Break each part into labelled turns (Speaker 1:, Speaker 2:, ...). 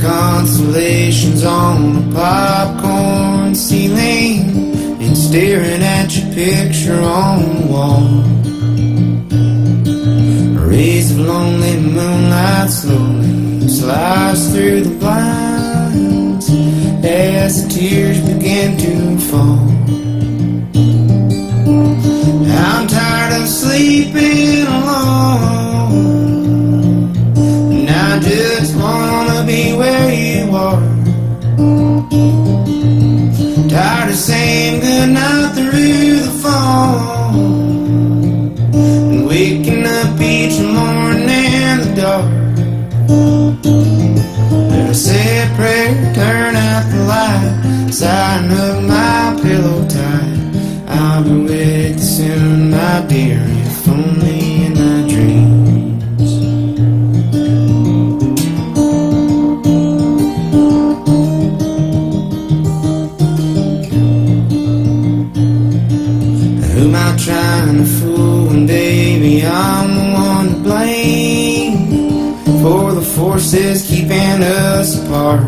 Speaker 1: constellations on the popcorn ceiling and staring at your picture on the wall. Rays of lonely moonlight slowly slice through the blinds as the tears begin to fall. I'm tired of sleeping alone, and I just wanna be where you are. Tired of saying goodnight through the phone and waking up each morning in the dark. Let us say a prayer, turn out the light, sigh and hug my pillow tight. I'll be with you soon, my dear, if only in my dreams. Who am I trying to fool when, baby, I'm the one to blame for the forces keeping us apart?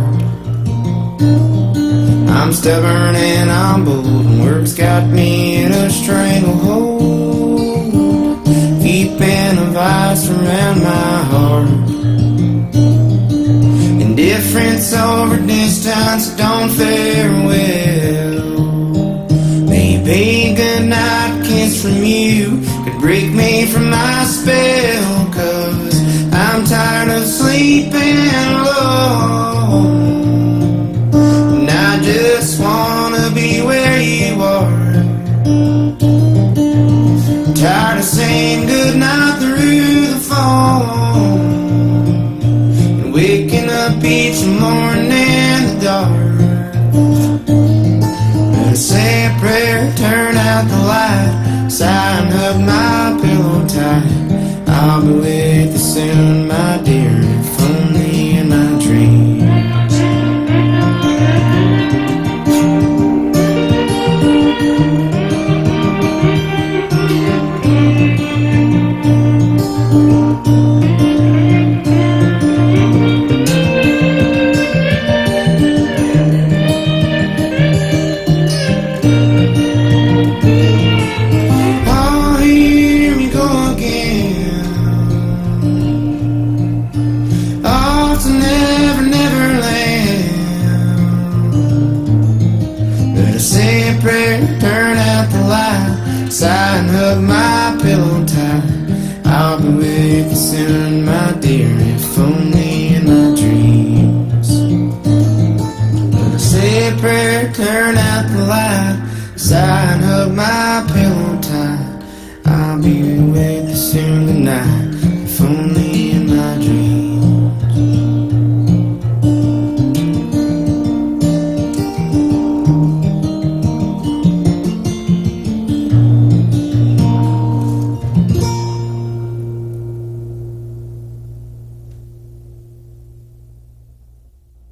Speaker 1: I'm stubborn and I'm bold, and work's got me in a stranglehold, keeping a vice around my heart. Indifference over distance don't fare well. Maybe a goodnight kiss from you could break me from my spell, 'cause I'm tired of sleeping alone. I just wanna be where you are. Tired of saying goodnight through the phone and waking up each morning in the dark. Better say a prayer, turn out the light, sigh and hug my pillow tight. I'll be with you soon, my dear, if only in my dreams. Say a prayer, turn out the light, sigh and hug my pillow tight. I'll be with you soon, my dear, if only in my dreams. Say a prayer, turn out the light, sigh and hug my pillow tight. I'll be with you soon tonight.